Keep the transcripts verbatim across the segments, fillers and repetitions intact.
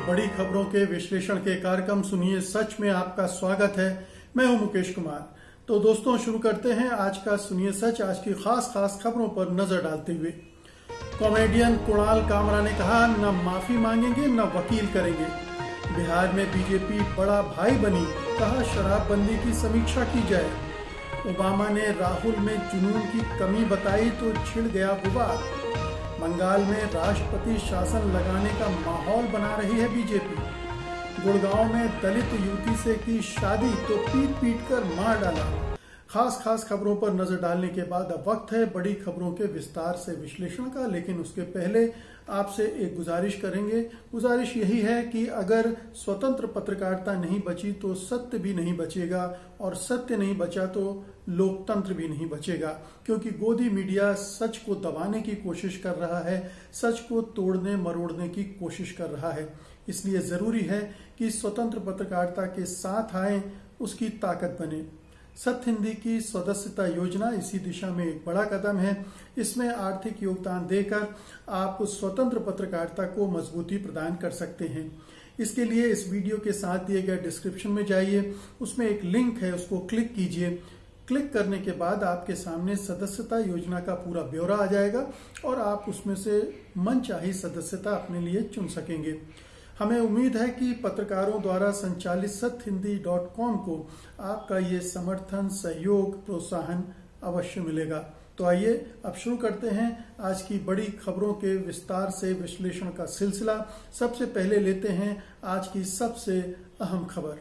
बड़ी खबरों के विश्लेषण के कार्यक्रम सुनिए सच में आपका स्वागत है। मैं हूं मुकेश कुमार। तो दोस्तों शुरू करते हैं आज का सुनिए सच। आज की खास खास खबरों पर नजर डालते हुए कॉमेडियन कुणाल कामरा ने कहा, न माफी मांगेंगे न वकील करेंगे। बिहार में बीजेपी बड़ा भाई बनी, कहा शराबबंदी की समीक्षा की जाए। ओबामा ने राहुल में जुनून की कमी बताई तो छिड़ गया विवाद। बंगाल में राष्ट्रपति शासन लगाने का माहौल बना रही है बीजेपी। गुड़गांव में दलित युवती से की शादी तो पीट पीट कर मार डाला। खास खास खबरों पर नजर डालने के बाद अब वक्त है बड़ी खबरों के विस्तार से विश्लेषण का। लेकिन उसके पहले आपसे एक गुजारिश करेंगे। गुजारिश यही है कि अगर स्वतंत्र पत्रकारिता नहीं बची तो सत्य भी नहीं बचेगा, और सत्य नहीं बचा तो लोकतंत्र भी नहीं बचेगा। क्योंकि गोदी मीडिया सच को दबाने की कोशिश कर रहा है, सच को तोड़ने मरोड़ने की कोशिश कर रहा है। इसलिए जरूरी है कि स्वतंत्र पत्रकारिता के साथ आए, उसकी ताकत बने। सत्य हिंदी की सदस्यता योजना इसी दिशा में एक बड़ा कदम है। इसमें आर्थिक योगदान देकर आप स्वतंत्र पत्रकारिता को मजबूती प्रदान कर सकते हैं। इसके लिए इस वीडियो के साथ दिए गए डिस्क्रिप्शन में जाइए, उसमें एक लिंक है, उसको क्लिक कीजिए। क्लिक करने के बाद आपके सामने सदस्यता योजना का पूरा ब्यौरा आ जाएगा और आप उसमें से मनचाही सदस्यता अपने लिए चुन सकेंगे। हमें उम्मीद है कि पत्रकारों द्वारा संचालित सत्य हिंदी डॉट कॉम को आपका ये समर्थन, सहयोग, प्रोत्साहन अवश्य मिलेगा। तो आइए अब शुरू करते हैं आज की बड़ी खबरों के विस्तार से विश्लेषण का सिलसिला। सबसे पहले लेते हैं आज की सबसे अहम खबर।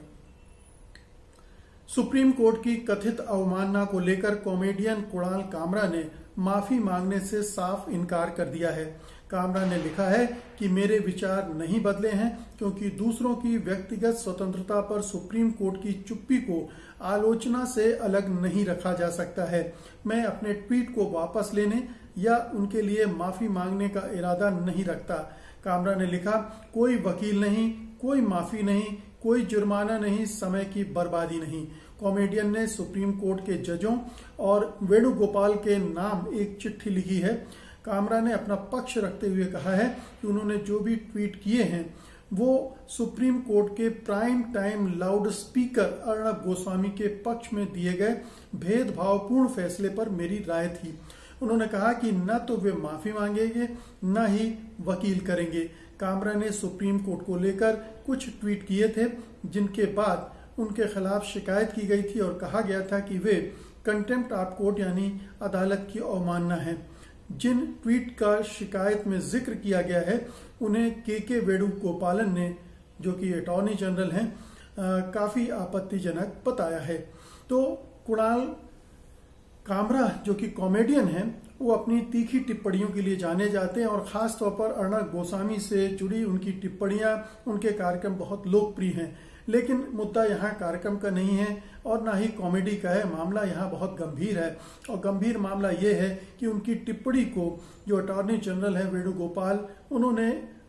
सुप्रीम कोर्ट की कथित अवमानना को लेकर कॉमेडियन कुणाल कामरा ने माफी मांगने से साफ इनकार कर दिया है। कामरा ने लिखा है कि मेरे विचार नहीं बदले हैं, क्योंकि दूसरों की व्यक्तिगत स्वतंत्रता पर सुप्रीम कोर्ट की चुप्पी को आलोचना से अलग नहीं रखा जा सकता है। मैं अपने ट्वीट को वापस लेने या उनके लिए माफी मांगने का इरादा नहीं रखता। कामरा ने लिखा, कोई वकील नहीं, कोई माफी नहीं, कोई जुर्माना नहीं, समय की बर्बादी नहीं। कॉमेडियन ने सुप्रीम कोर्ट के जजों और वेणुगोपाल के नाम एक चिट्ठी लिखी है। कामरा ने अपना पक्ष रखते हुए कहा है कि उन्होंने जो भी ट्वीट किए हैं वो सुप्रीम कोर्ट के prime time loud speaker Arnab Goswami के पक्ष में दिए गए भेदभावपूर्ण फैसले पर मेरी राय थी। उन्होंने कहा कि न तो वे माफी मांगेंगे न ही वकील करेंगे। कामरा ने सुप्रीम कोर्ट को लेकर कुछ ट्वीट किए थे, जिनके बाद उनके खिलाफ शिकायत की गई थी और कहा गया था कि वे कंटेम्प्ट ऑफ कोर्ट यानी अदालत की अवमानना है। जिन ट्वीट का शिकायत में जिक्र किया गया है उन्हें के के वेणुगोपालन ने, जो कि अटॉर्नी जनरल हैं, काफी आपत्तिजनक बताया है। तो कुणाल कामरा जो कि कॉमेडियन हैं, वो अपनी तीखी टिप्पणियों के लिए जाने जाते हैं और खास तौर पर अर्णब गोस्वामी से जुड़ी उनकी टिप्पणियां, उनके कार्यक्रम बहुत लोकप्रिय हैं। लेकिन मुद्दा यहाँ कार्यक्रम का नहीं है और ना ही कॉमेडी का है। मामला यहाँ बहुत गंभीर है और गंभीर मामला ये है कि उनकी टिप्पणी को जो अटॉर्नी जनरल है वेणुगोपाल, उन्होंने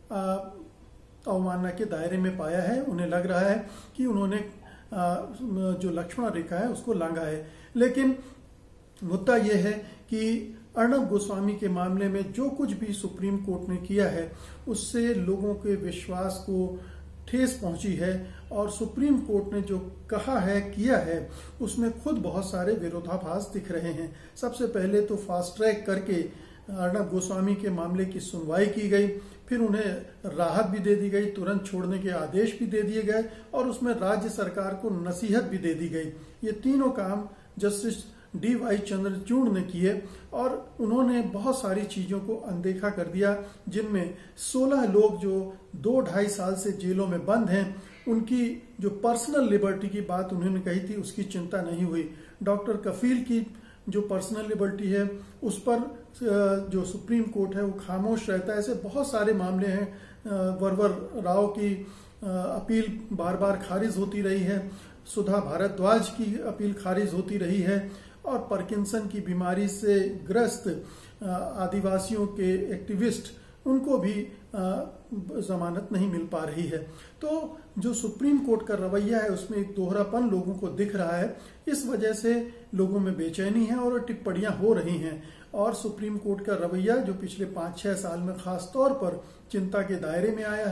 अवमानना के दायरे में पाया है। उन्हें लग रहा है कि उन्होंने आ, जो लक्ष्मण रेखा है उसको लांघा है। लेकिन मुद्दा यह है कि अर्णब गोस्वामी के मामले में जो कुछ भी सुप्रीम कोर्ट ने किया है उससे लोगों के विश्वास को ठेस पहुंची है, और सुप्रीम कोर्ट ने जो कहा है, किया है, उसमें खुद बहुत सारे विरोधाभास दिख रहे हैं। सबसे पहले तो फास्ट ट्रैक करके अर्णब गोस्वामी के मामले की सुनवाई की गई, फिर उन्हें राहत भी दे दी गई, तुरंत छोड़ने के आदेश भी दे दिए गए और उसमें राज्य सरकार को नसीहत भी दे दी गई। ये तीनों काम जस्टिस डी वाई चंद्रचूड़ ने किए और उन्होंने बहुत सारी चीजों को अनदेखा कर दिया, जिनमें सोलह लोग जो दो ढाई साल से जेलों में बंद हैं, उनकी जो पर्सनल लिबर्टी की बात उन्होंने कही थी उसकी चिंता नहीं हुई। डॉक्टर कफील की जो पर्सनल लिबर्टी है उस पर जो सुप्रीम कोर्ट है वो खामोश रहता है। ऐसे बहुत सारे मामले हैं। वरवर राव की अपील बार बार खारिज होती रही है, सुधा भारद्वाज की अपील खारिज होती रही है, और पार्किंसन की बीमारी से ग्रस्त आदिवासियों के एक्टिविस्ट, उनको भी जमानत नहीं मिल पा रही है। तो जो सुप्रीम कोर्ट का रवैया है उसमें एक दोहरापन लोगों को दिख रहा है। इस वजह से लोगों में बेचैनी है और टिप्पणियां हो रही हैं। और सुप्रीम कोर्ट का रवैया जो पिछले पांच छह साल में खास तौर पर चिंता के दायरे में आया है,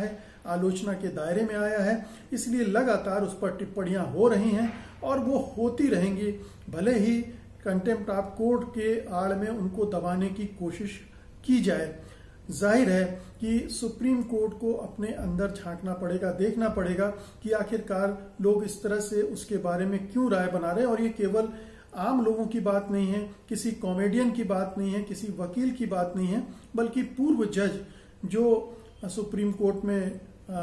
आलोचना के दायरे में आया है, इसलिए लगातार उस पर टिप्पणियां हो रही हैं और वो होती रहेंगी, भले ही कंटेम्प्ट ऑफ कोर्ट के आड़ में उनको दबाने की कोशिश की जाए। जाहिर है कि सुप्रीम कोर्ट को अपने अंदर झांकना पड़ेगा, देखना पड़ेगा कि आखिरकार लोग इस तरह से उसके बारे में क्यों राय बना रहे हैं। और ये केवल आम लोगों की बात नहीं है, किसी कॉमेडियन की बात नहीं है, किसी वकील की बात नहीं है, बल्कि पूर्व जज जो सुप्रीम कोर्ट में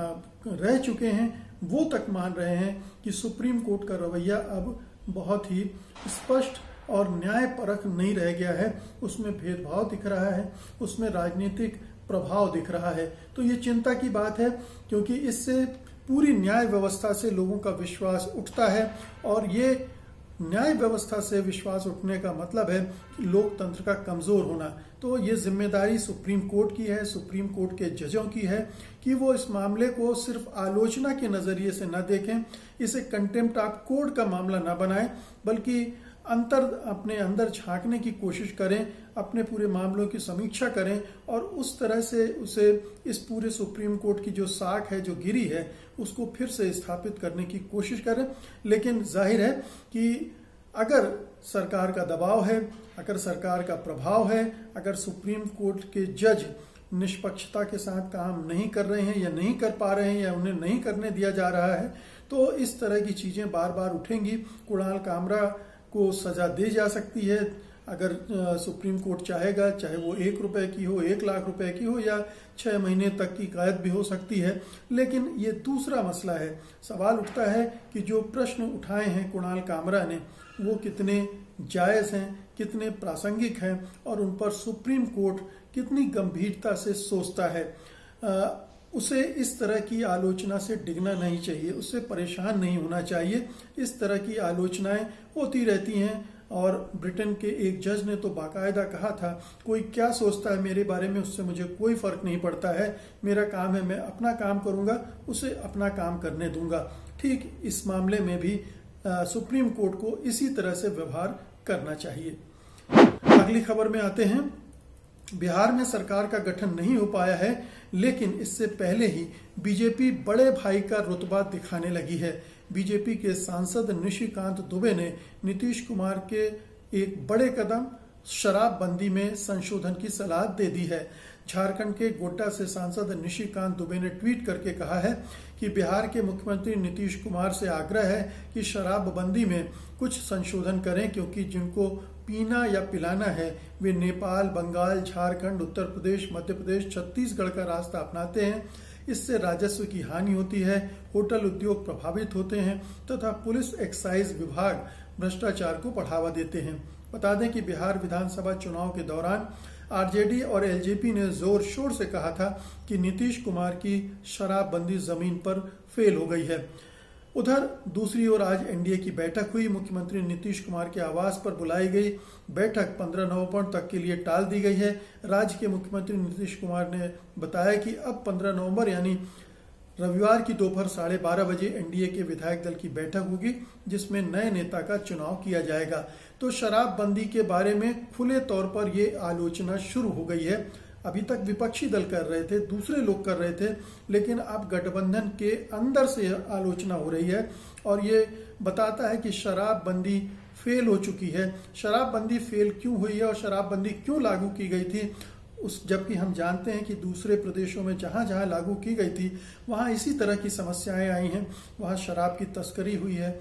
रह चुके हैं वो तक मान रहे हैं कि सुप्रीम कोर्ट का रवैया अब बहुत ही स्पष्ट और न्यायपरक नहीं रह गया है, उसमें भेदभाव दिख रहा है, उसमें राजनीतिक प्रभाव दिख रहा है। तो ये चिंता की बात है, क्योंकि इससे पूरी न्याय व्यवस्था से लोगों का विश्वास उठता है और ये न्याय व्यवस्था से विश्वास उठने का मतलब है कि लोकतंत्र का कमजोर होना। तो ये जिम्मेदारी सुप्रीम कोर्ट की है, सुप्रीम कोर्ट के जजों की है कि वो इस मामले को सिर्फ आलोचना के नजरिए से न देखें, इसे कंटेम्प्ट ऑफ कोर्ट का मामला न बनाएं, बल्कि अंतर अपने अंदर झांकने की कोशिश करें, अपने पूरे मामलों की समीक्षा करें और उस तरह से उसे इस पूरे सुप्रीम कोर्ट की जो साख है, जो गिरी है, उसको फिर से स्थापित करने की कोशिश करें। लेकिन जाहिर है कि अगर सरकार का दबाव है, अगर सरकार का प्रभाव है, अगर सुप्रीम कोर्ट के जज निष्पक्षता के साथ काम नहीं कर रहे हैं या नहीं कर पा रहे हैं या उन्हें नहीं करने दिया जा रहा है, तो इस तरह की चीजें बार बार उठेंगी। कुणाल कामरा को सजा दी जा सकती है अगर सुप्रीम कोर्ट चाहेगा, चाहे वो एक रुपए की हो, एक लाख रुपए की हो या छह महीने तक की कैद भी हो सकती है। लेकिन ये दूसरा मसला है। सवाल उठता है कि जो प्रश्न उठाए हैं कुणाल कामरा ने वो कितने जायज हैं, कितने प्रासंगिक हैं और उन पर सुप्रीम कोर्ट कितनी गंभीरता से सोचता है। आ, उसे इस तरह की आलोचना से डिगना नहीं चाहिए, उससे परेशान नहीं होना चाहिए। इस तरह की आलोचनाएं होती रहती हैं और ब्रिटेन के एक जज ने तो बाकायदा कहा था, कोई क्या सोचता है मेरे बारे में उससे मुझे कोई फर्क नहीं पड़ता है, मेरा काम है, मैं अपना काम करूंगा, उसे अपना काम करने दूंगा। ठीक इस मामले में भी आ, सुप्रीम कोर्ट को इसी तरह से व्यवहार करना चाहिए। अगली खबर में आते हैं। बिहार में सरकार का गठन नहीं हो पाया है, लेकिन इससे पहले ही बीजेपी बड़े भाई का रुतबा दिखाने लगी है। बीजेपी के सांसद निशिकांत दुबे ने नीतीश कुमार के एक बड़े कदम शराबबंदी में संशोधन की सलाह दे दी है। झारखंड के गोड्डा से सांसद निशिकांत दुबे ने ट्वीट करके कहा है कि बिहार के मुख्यमंत्री नीतीश कुमार से आग्रह है कि शराबबंदी में कुछ संशोधन करें, क्योंकि जिनको पीना या पिलाना है वे नेपाल, बंगाल, झारखंड, उत्तर प्रदेश, मध्य प्रदेश, छत्तीसगढ़ का रास्ता अपनाते हैं। इससे राजस्व की हानि होती है, होटल उद्योग प्रभावित होते हैं तथा पुलिस एक्साइज विभाग भ्रष्टाचार को बढ़ावा देते हैं। बता दें कि बिहार विधानसभा चुनाव के दौरान आरजेडी और एलजेपी ने जोर शोर से कहा था कि नीतीश कुमार की शराबबंदी जमीन पर फेल हो गई है। उधर दूसरी ओर आज एनडीए की बैठक हुई। मुख्यमंत्री नीतीश कुमार के आवास पर बुलाई गई बैठक पंद्रह नवंबर तक के लिए टाल दी गई है। राज्य के मुख्यमंत्री नीतीश कुमार ने बताया कि अब पंद्रह नवंबर यानी रविवार की दोपहर साढ़े बारह बजे एनडीए के विधायक दल की बैठक होगी, जिसमें नए नेता का चुनाव किया जाएगा। तो शराबबंदी के बारे में खुले तौर पर ये आलोचना शुरू हो गई है। अभी तक विपक्षी दल कर रहे थे, दूसरे लोग कर रहे थे, लेकिन अब गठबंधन के अंदर से आलोचना हो रही है और ये बताता है कि शराबबंदी फेल हो चुकी है। शराबबंदी फेल क्यों हुई है और शराबबंदी क्यों लागू की गई थी, उस जबकि हम जानते हैं कि दूसरे प्रदेशों में जहां जहां लागू की गई थी वहां इसी तरह की समस्याएं आई हैं। वहां शराब की तस्करी हुई है,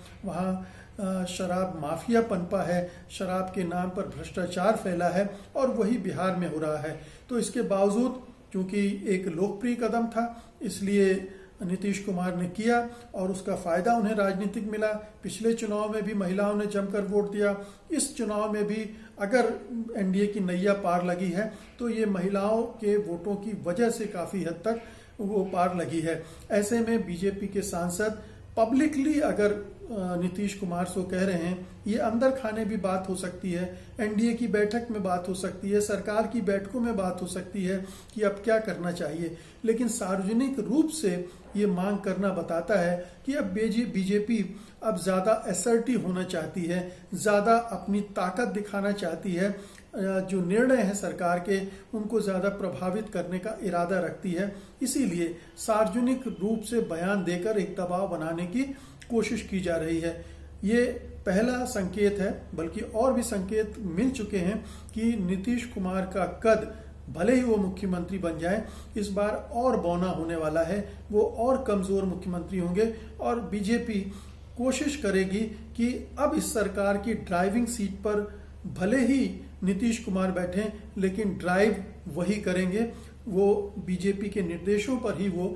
वहां शराब माफिया पनपा है, शराब के नाम पर भ्रष्टाचार फैला है और वही बिहार में हो रहा है। तो इसके बावजूद क्योंकि एक लोकप्रिय कदम था, इसलिए नीतीश कुमार ने किया और उसका फायदा उन्हें राजनीतिक मिला। पिछले चुनाव में भी महिलाओं ने जमकर वोट दिया, इस चुनाव में भी अगर एनडीए की नैया पार लगी है तो ये महिलाओं के वोटों की वजह से काफी हद तक वो पार लगी है। ऐसे में बीजेपी के सांसद पब्लिकली अगर नीतीश कुमार सो कह रहे हैं, ये अंदर खाने भी बात हो सकती है, एनडीए की बैठक में बात हो सकती है, सरकार की बैठकों में बात हो सकती है कि अब क्या करना चाहिए, लेकिन सार्वजनिक रूप से ये मांग करना बताता है कि अब बीजेपी अब ज्यादा असर्टिव होना चाहती है, ज्यादा अपनी ताकत दिखाना चाहती है जो निर्णय है सरकार के उनको ज्यादा प्रभावित करने का इरादा रखती है। इसीलिए सार्वजनिक रूप से बयान देकर एक दबाव बनाने की कोशिश की जा रही है। ये पहला संकेत है, बल्कि और भी संकेत मिल चुके हैं कि नीतीश कुमार का कद, भले ही वो मुख्यमंत्री बन जाए, इस बार और बौना होने वाला है। वो और कमजोर मुख्यमंत्री होंगे और बीजेपी कोशिश करेगी कि अब इस सरकार की ड्राइविंग सीट पर भले ही नीतीश कुमार बैठे, लेकिन ड्राइव वही करेंगे। वो बीजेपी के निर्देशों पर ही वो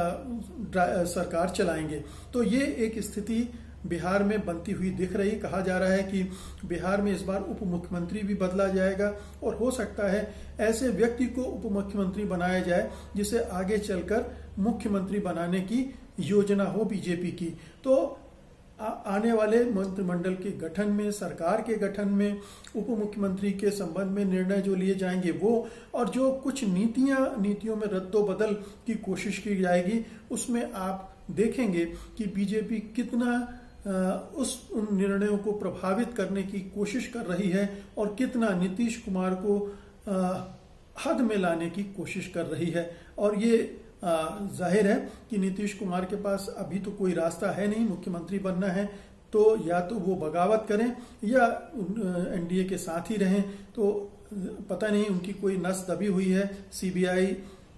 आ, सरकार चलाएंगे। तो ये एक स्थिति बिहार में बनती हुई दिख रही। कहा जा रहा है कि बिहार में इस बार उप मुख्यमंत्री भी बदला जाएगा और हो सकता है ऐसे व्यक्ति को उप मुख्यमंत्री बनाया जाए जिसे आगे चलकर मुख्यमंत्री बनाने की योजना हो बीजेपी की। तो आ, आने वाले मंत्रिमंडल के गठन में, सरकार के गठन में, उप मुख्यमंत्री के संबंध में निर्णय जो लिए जाएंगे वो, और जो कुछ नीतियां नीतियों में रद्दोबदल की कोशिश की जाएगी, उसमें आप देखेंगे कि बीजेपी कितना आ, उस उन निर्णयों को प्रभावित करने की कोशिश कर रही है और कितना नीतीश कुमार को आ, हद में लाने की कोशिश कर रही है। और ये जाहिर है कि नीतीश कुमार के पास अभी तो कोई रास्ता है नहीं, मुख्यमंत्री बनना है तो या तो वो बगावत करें या एनडीए के साथ ही रहें। तो पता नहीं उनकी कोई नस दबी हुई है सीबीआई,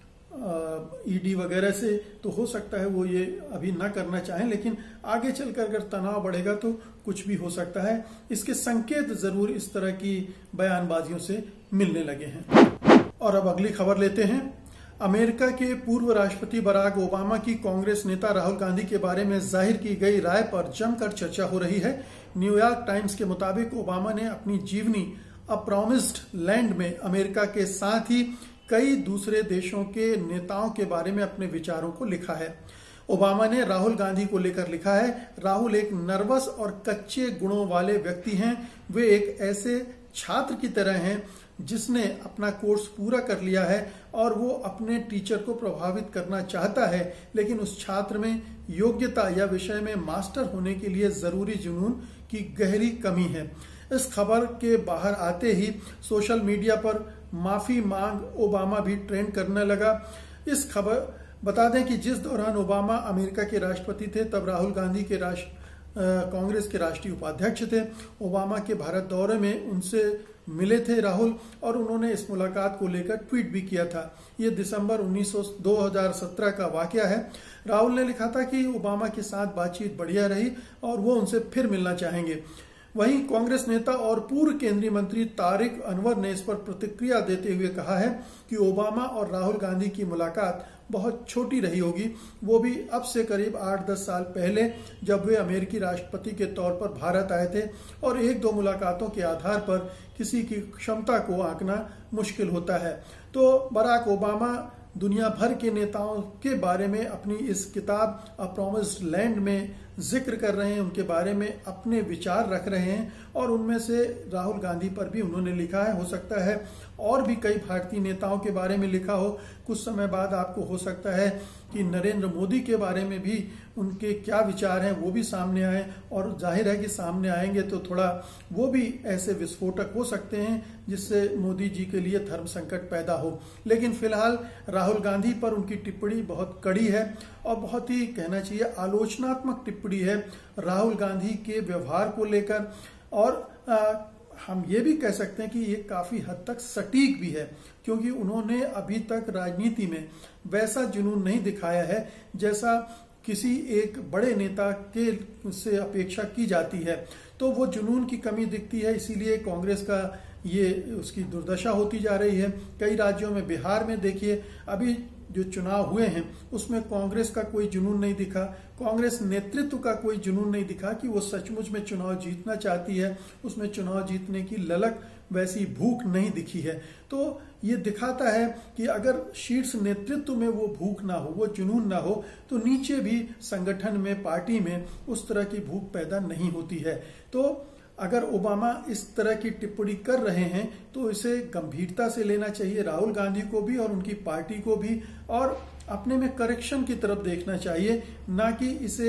ईडी वगैरह से, तो हो सकता है वो ये अभी ना करना चाहें, लेकिन आगे चलकर अगर तनाव बढ़ेगा तो कुछ भी हो सकता है। इसके संकेत जरूर इस तरह की बयानबाजियों से मिलने लगे हैं। और अब अगली खबर लेते हैं। अमेरिका के पूर्व राष्ट्रपति बराक ओबामा की कांग्रेस नेता राहुल गांधी के बारे में जाहिर की गई राय पर जमकर चर्चा हो रही है। न्यूयॉर्क टाइम्स के मुताबिक ओबामा ने अपनी जीवनी अ प्रॉमिस्ड लैंड में अमेरिका के साथ ही कई दूसरे देशों के नेताओं के बारे में अपने विचारों को लिखा है। ओबामा ने राहुल गांधी को लेकर लिखा है, राहुल एक नर्वस और कच्चे गुणों वाले व्यक्ति हैं। वे एक ऐसे छात्र की तरह हैं जिसने अपना कोर्स पूरा कर लिया है और वो अपने टीचर को प्रभावित करना चाहता है, लेकिन उस छात्र में योग्यता या विषय में मास्टर होने के लिए जरूरी जुनून की गहरी कमी है। इस खबर के बाहर आते ही सोशल मीडिया पर माफी मांग ओबामा भी ट्रेंड करने लगा। इस खबर बता दें कि जिस दौरान ओबामा अमेरिका के राष्ट्रपति थे तब राहुल गांधी के राष्ट्र कांग्रेस के राष्ट्रीय उपाध्यक्ष थे। ओबामा के भारत दौरे में उनसे मिले थे राहुल और उन्होंने इस मुलाकात को लेकर ट्वीट भी किया था। ये दिसंबर उन्नीस सौ दो हज़ार सत्रह का वाकया है। राहुल ने लिखा था कि ओबामा के साथ बातचीत बढ़िया रही और वो उनसे फिर मिलना चाहेंगे। वहीं कांग्रेस नेता और पूर्व केंद्रीय मंत्री तारिक अनवर ने इस पर प्रतिक्रिया देते हुए कहा है कि ओबामा और राहुल गांधी की मुलाकात बहुत छोटी रही होगी, वो भी अब से करीब आठ दस साल पहले जब वे अमेरिकी राष्ट्रपति के तौर पर भारत आए थे, और एक दो मुलाकातों के आधार पर किसी की क्षमता को आंकना मुश्किल होता है। तो बराक ओबामा दुनिया भर के नेताओं के बारे में अपनी इस किताब अ प्रॉमिस्ड लैंड में जिक्र कर रहे हैं, उनके बारे में अपने विचार रख रहे हैं और उनमें से राहुल गांधी पर भी उन्होंने लिखा है। हो सकता है और भी कई भारतीय नेताओं के बारे में लिखा हो। कुछ समय बाद आपको हो सकता है कि नरेंद्र मोदी के बारे में भी उनके क्या विचार हैं वो भी सामने आए, और जाहिर है कि सामने आएंगे तो थोड़ा वो भी ऐसे विस्फोटक हो सकते हैं जिससे मोदी जी के लिए धर्म संकट पैदा हो। लेकिन फिलहाल राहुल गांधी पर उनकी टिप्पणी बहुत कड़ी है और बहुत ही कहना चाहिए आलोचनात्मक टिप्पणी है राहुल गांधी के व्यवहार को लेकर, और आ, हम ये भी कह सकते हैं कि ये काफी हद तक सटीक भी है, क्योंकि उन्होंने अभी तक राजनीति में वैसा जुनून नहीं दिखाया है जैसा किसी एक बड़े नेता के से अपेक्षा की जाती है। तो वो जुनून की कमी दिखती है, इसीलिए कांग्रेस का ये उसकी दुर्दशा होती जा रही है। कई राज्यों में, बिहार में देखिए अभी जो चुनाव हुए हैं उसमें कांग्रेस का कोई जुनून नहीं दिखा, कांग्रेस नेतृत्व का कोई जुनून नहीं दिखा कि वो सचमुच में चुनाव जीतना चाहती है, उसमें चुनाव जीतने की ललक, वैसी भूख नहीं दिखी है। तो ये दिखाता है कि अगर शीर्ष नेतृत्व में वो भूख ना हो, वो जुनून ना हो, तो नीचे भी संगठन में, पार्टी में उस तरह की भूख पैदा नहीं होती है। तो अगर ओबामा इस तरह की टिप्पणी कर रहे हैं तो इसे गंभीरता से लेना चाहिए राहुल गांधी को भी और उनकी पार्टी को भी, और अपने में करेक्शन की तरफ देखना चाहिए, ना कि इसे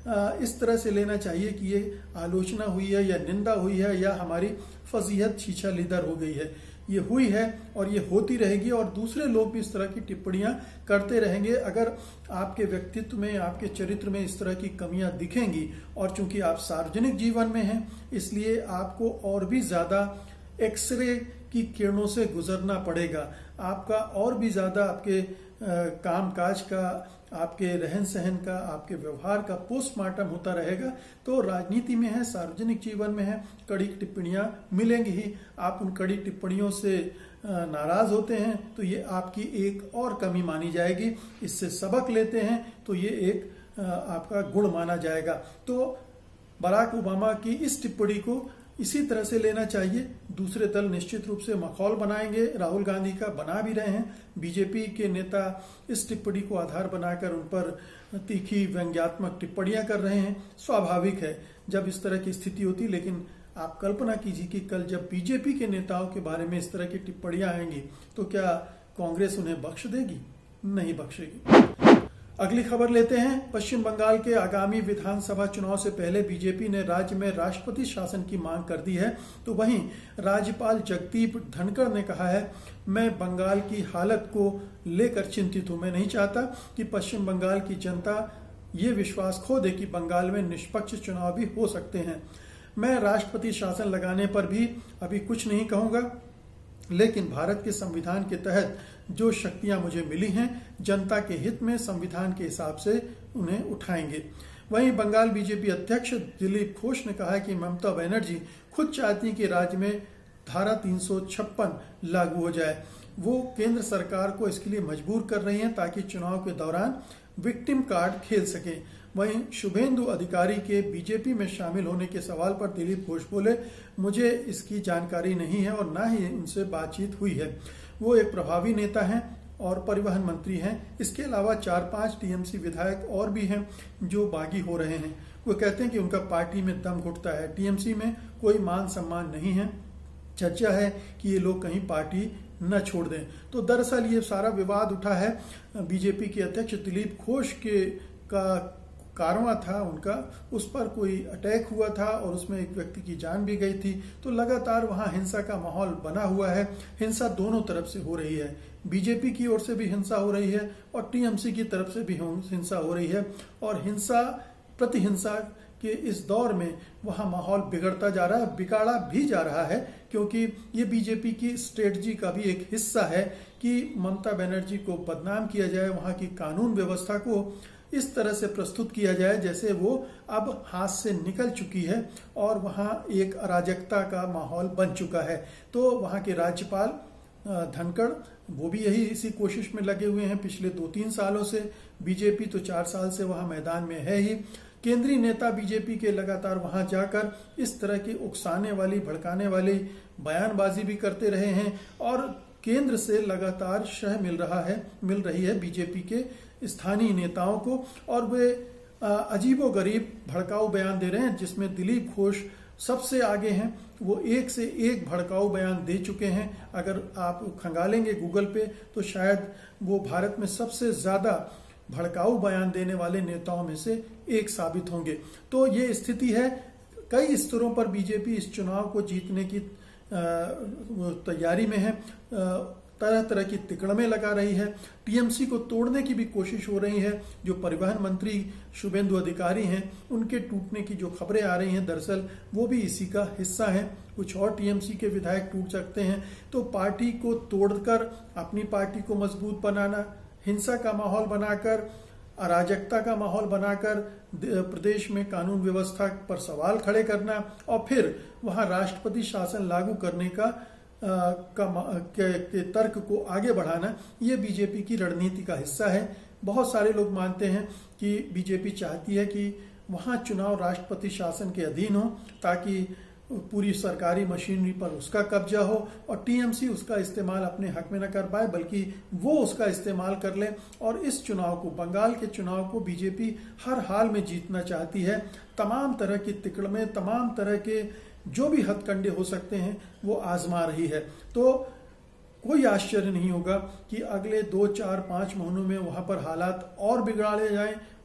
इस तरह से लेना चाहिए कि ये आलोचना हुई है या निंदा हुई है या हमारी फजीहत छीछा लीदर हो गई है। ये हुई है और ये होती रहेगी और दूसरे लोग भी इस तरह की टिप्पणियां करते रहेंगे। अगर आपके व्यक्तित्व में, आपके चरित्र में इस तरह की कमियां दिखेंगी और चूंकि आप सार्वजनिक जीवन में हैं, इसलिए आपको और भी ज्यादा एक्सरे की किरणों से गुजरना पड़ेगा। आपका और भी ज्यादा आपके काम काज का, आपके रहन सहन का, आपके व्यवहार का पोस्टमार्टम होता रहेगा। तो राजनीति में है, सार्वजनिक जीवन में है, कड़ी टिप्पणियां मिलेंगी ही। आप उन कड़ी टिप्पणियों से नाराज होते हैं तो ये आपकी एक और कमी मानी जाएगी। इससे सबक लेते हैं तो ये एक आपका गुण माना जाएगा। तो बराक ओबामा की इस टिप्पणी को इसी तरह से लेना चाहिए। दूसरे दल निश्चित रूप से मखौल बनाएंगे, राहुल गांधी का बना भी रहे हैं। बीजेपी के नेता इस टिप्पणी को आधार बनाकर उन पर तीखी व्यंग्यात्मक टिप्पणियां कर रहे हैं। स्वाभाविक है जब इस तरह की स्थिति होती, लेकिन आप कल्पना कीजिए कि कल जब बीजेपी के नेताओं के बारे में इस तरह की टिप्पणियां आएंगी तो क्या कांग्रेस उन्हें बख्श देगी? नहीं बख्शेगी। अगली खबर लेते हैं। पश्चिम बंगाल के आगामी विधानसभा चुनाव से पहले बीजेपी ने राज्य में राष्ट्रपति शासन की मांग कर दी है। तो वहीं राज्यपाल जगदीप धनखड़ ने कहा है, मैं बंगाल की हालत को लेकर चिंतित हूं। मैं नहीं चाहता कि पश्चिम बंगाल की जनता ये विश्वास खो दे कि बंगाल में निष्पक्ष चुनाव भी हो सकते हैं। मैं राष्ट्रपति शासन लगाने पर भी अभी कुछ नहीं कहूंगा, लेकिन भारत के संविधान के तहत जो शक्तियां मुझे मिली हैं, जनता के हित में संविधान के हिसाब से उन्हें उठाएंगे। वहीं बंगाल बीजेपी अध्यक्ष दिलीप घोष ने कहा है कि ममता बनर्जी खुद चाहती कि राज्य में धारा तीन सौ छप्पन लागू हो जाए। वो केंद्र सरकार को इसके लिए मजबूर कर रही हैं ताकि चुनाव के दौरान विक्टिम कार्ड खेल सकें। वहीं शुभेंदु अधिकारी के बीजेपी में शामिल होने के सवाल पर दिलीप घोष बोले, मुझे इसकी जानकारी नहीं है और ना ही उनसे बातचीत हुई है। वो एक प्रभावी नेता हैं और परिवहन मंत्री हैं। इसके अलावा चार पांच टीएमसी विधायक और भी हैं जो बागी हो रहे हैं। वो कहते हैं कि उनका पार्टी में दम घुटता है, टीएमसी में कोई मान सम्मान नहीं है। चर्चा है कि ये लोग कहीं पार्टी न छोड़ दें। तो दरअसल ये सारा विवाद उठा है बीजेपी के अध्यक्ष दिलीप घोष के का कारवां था उनका, उस पर कोई अटैक हुआ था और उसमें एक व्यक्ति की जान भी गई थी। तो लगातार वहां हिंसा का माहौल बना हुआ है। हिंसा दोनों तरफ से हो रही है, बीजेपी की ओर से भी हिंसा हो रही है और टीएमसी की तरफ से भी हिंसा हो रही है। और हिंसा प्रतिहिंसा के इस दौर में वहां माहौल बिगड़ता जा रहा है, बिगाड़ा भी जा रहा है, क्योंकि ये बीजेपी की स्ट्रेटजी का भी एक हिस्सा है कि ममता बनर्जी को बदनाम किया जाए, वहां की कानून व्यवस्था को इस तरह से प्रस्तुत किया जाए जैसे वो अब हाथ से निकल चुकी है और वहां एक अराजकता का माहौल बन चुका है। तो वहां के राज्यपाल धनखड़ वो भी यही इसी कोशिश में लगे हुए हैं पिछले दो तीन सालों से। बीजेपी तो चार साल से वहां मैदान में है ही। केंद्रीय नेता बीजेपी के लगातार वहां जाकर इस तरह की उकसाने वाली, भड़काने वाली बयानबाजी भी करते रहे हैं और केंद्र से लगातार शह मिल रहा है मिल रही है बीजेपी के स्थानीय नेताओं को और वे अजीबोगरीब भड़काऊ बयान दे रहे हैं, जिसमें दिलीप घोष सबसे आगे हैं। वो एक से एक भड़काऊ बयान दे चुके हैं। अगर आप खंगालेंगे गूगल पे तो शायद वो भारत में सबसे ज्यादा भड़काऊ बयान देने वाले नेताओं में से एक साबित होंगे। तो ये स्थिति है। कई स्तरों पर बीजेपी इस चुनाव को जीतने की तैयारी में है, तरह तरह की तिकड़में लगा रही है। टीएमसी को तोड़ने की भी कोशिश हो रही है। जो परिवहन मंत्री शुभेंदु अधिकारी हैं, उनके टूटने की जो खबरें आ रही हैं, दरअसल वो भी इसी का हिस्सा है। कुछ और टीएमसी के विधायक टूट सकते हैं। तो पार्टी को तोड़कर अपनी पार्टी को मजबूत बनाना, हिंसा का माहौल बनाकर, अराजकता का माहौल बनाकर प्रदेश में कानून व्यवस्था पर सवाल खड़े करना और फिर वहां राष्ट्रपति शासन लागू करने का आ, का के, के तर्क को आगे बढ़ाना, ये बीजेपी की रणनीति का हिस्सा है। बहुत सारे लोग मानते हैं कि बीजेपी चाहती है कि वहां चुनाव राष्ट्रपति शासन के अधीन हो ताकि पूरी सरकारी मशीनरी पर उसका कब्जा हो और टीएमसी उसका इस्तेमाल अपने हक में न कर पाए, बल्कि वो उसका इस्तेमाल कर ले। और इस चुनाव को, बंगाल के चुनाव को बीजेपी हर हाल में जीतना चाहती है। तमाम तरह की तिकड़में, तमाम तरह के जो भी हथकंडे हो सकते हैं वो आजमा रही है। तो कोई आश्चर्य नहीं होगा कि अगले दो चार पांच महीनों में वहां पर हालात और बिगाड़े जाएं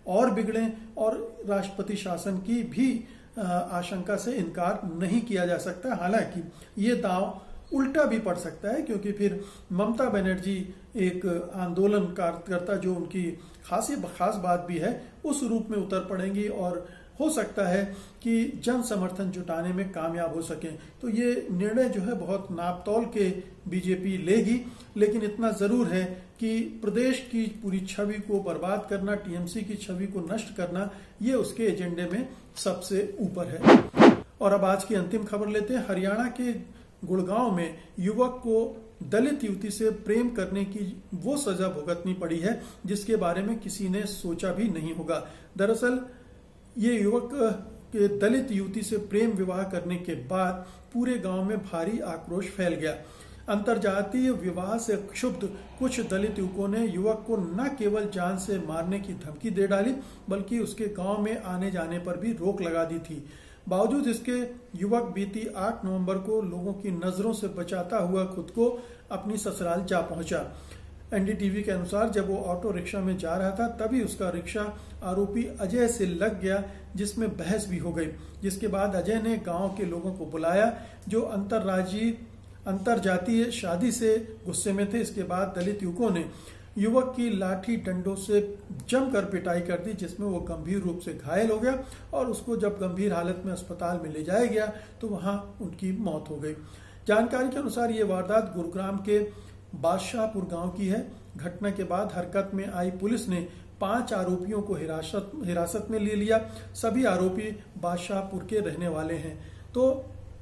और बिगड़ें और राष्ट्रपति शासन की भी आशंका से इनकार नहीं किया जा सकता। हालांकि ये दांव उल्टा भी पड़ सकता है, क्योंकि फिर ममता बनर्जी एक आंदोलनकर्ता जो उनकी खासी खास बात भी है उस रूप में उतर पड़ेंगी और हो सकता है कि जन समर्थन जुटाने में कामयाब हो सके। तो ये निर्णय जो है बहुत नापतौल के बीजेपी लेगी, लेकिन इतना जरूर है कि प्रदेश की पूरी छवि को बर्बाद करना, टीएमसी की छवि को नष्ट करना, ये उसके एजेंडे में सबसे ऊपर है। और अब आज की अंतिम खबर लेते हैं। हरियाणा के गुड़गांव में युवक को दलित युवती से प्रेम करने की वो सजा भुगतनी पड़ी है जिसके बारे में किसी ने सोचा भी नहीं होगा। दरअसल ये युवक के दलित युवती से प्रेम विवाह करने के बाद पूरे गांव में भारी आक्रोश फैल गया। अंतरजातीय विवाह से क्षुब्ध कुछ दलित युवकों ने युवक को न केवल जान से मारने की धमकी दे डाली, बल्कि उसके गांव में आने जाने पर भी रोक लगा दी थी। बावजूद इसके युवक बीती आठ नवंबर को लोगों की नजरों से बचाता हुआ खुद को अपनी ससुराल जा पहुंचा। एनडीटीवी के अनुसार जब वो ऑटो रिक्शा में जा रहा था तभी उसका रिक्शा आरोपी अजय से लग गया, जिसमें बहस भी हो गई। जिसके बाद अजय ने गांव के लोगों को बुलाया जो अंतरराज्यीय अंतरजातीय शादी से गुस्से में थे। इसके बाद दलित युवकों ने युवक की लाठी डंडों से जमकर पिटाई कर दी, जिसमें वो गंभीर रूप से घायल हो गया और उसको जब गंभीर हालत में अस्पताल में ले जाया गया तो वहां उनकी मौत हो गई। जानकारी के अनुसार ये वारदात गुरुग्राम के बादशाहपुर गांव की है। घटना के बाद हरकत में आई पुलिस ने पांच आरोपियों को हिरासत हिरासत में ले लिया। सभी आरोपी बादशाहपुर के रहने वाले हैं। तो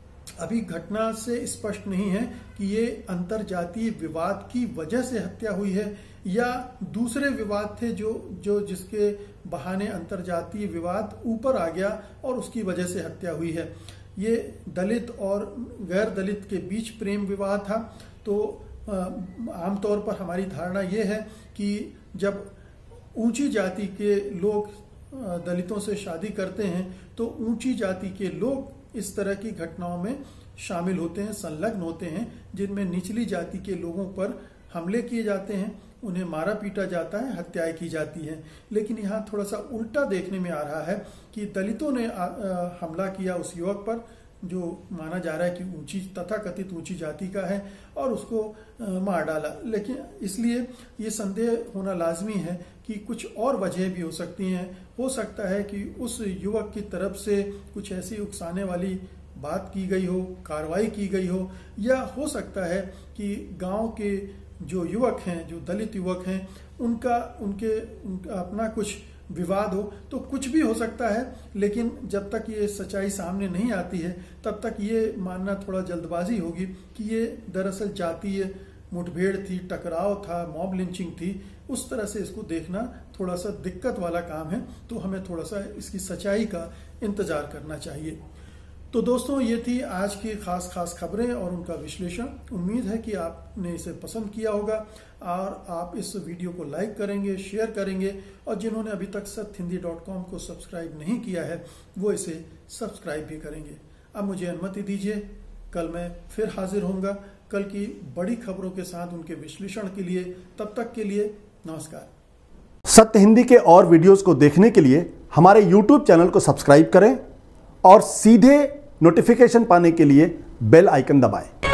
अभी घटना से स्पष्ट नहीं है कि ये अंतरजातीय विवाद की वजह से हत्या हुई है या दूसरे विवाद थे जो जो जिसके बहाने अंतरजातीय विवाद ऊपर आ गया और उसकी वजह से हत्या हुई है। ये दलित और गैर दलित के बीच प्रेम विवाह था। तो आमतौर पर हमारी धारणा ये है कि जब ऊंची जाति के लोग दलितों से शादी करते हैं तो ऊंची जाति के लोग इस तरह की घटनाओं में शामिल होते हैं, संलग्न होते हैं, जिनमें निचली जाति के लोगों पर हमले किए जाते हैं, उन्हें मारा पीटा जाता है, हत्याएं की जाती हैं। लेकिन यहाँ थोड़ा सा उल्टा देखने में आ रहा है कि दलितों ने आ, आ, हमला किया उस युवक पर जो माना जा रहा है कि ऊंची तथाकथित ऊंची जाति का है और उसको आ, मार डाला। लेकिन इसलिए ये संदेह होना लाजमी है कि कुछ और वजह भी हो सकती हैं। हो सकता है कि उस युवक की तरफ से कुछ ऐसी उकसाने वाली बात की गई हो, कार्रवाई की गई हो, या हो सकता है कि गांव के जो युवक हैं, जो दलित युवक हैं, उनका उनके उनका अपना कुछ विवाद हो। तो कुछ भी हो सकता है, लेकिन जब तक ये सच्चाई सामने नहीं आती है तब तक ये मानना थोड़ा जल्दबाजी होगी कि ये दरअसल जातीय मुठभेड़ थी, टकराव था, मॉब लिंचिंग थी। उस तरह से इसको देखना थोड़ा सा दिक्कत वाला काम है। तो हमें थोड़ा सा इसकी सच्चाई का इंतजार करना चाहिए। तो दोस्तों, ये थी आज की खास खास खबरें और उनका विश्लेषण। उम्मीद है कि आपने इसे पसंद किया होगा और आप इस वीडियो को लाइक करेंगे, शेयर करेंगे, और जिन्होंने अभी तक सत्य हिंदी डॉट कॉम को सब्सक्राइब नहीं किया है वो इसे सब्सक्राइब भी करेंगे। अब मुझे अनुमति दीजिए, कल मैं फिर हाजिर होऊंगा कल की बड़ी खबरों के साथ उनके विश्लेषण के लिए। तब तक के लिए नमस्कार। सत्य हिंदी के और वीडियोस को देखने के लिए हमारे यूट्यूब चैनल को सब्सक्राइब करें और सीधे नोटिफिकेशन पाने के लिए बेल आइकन दबाएं।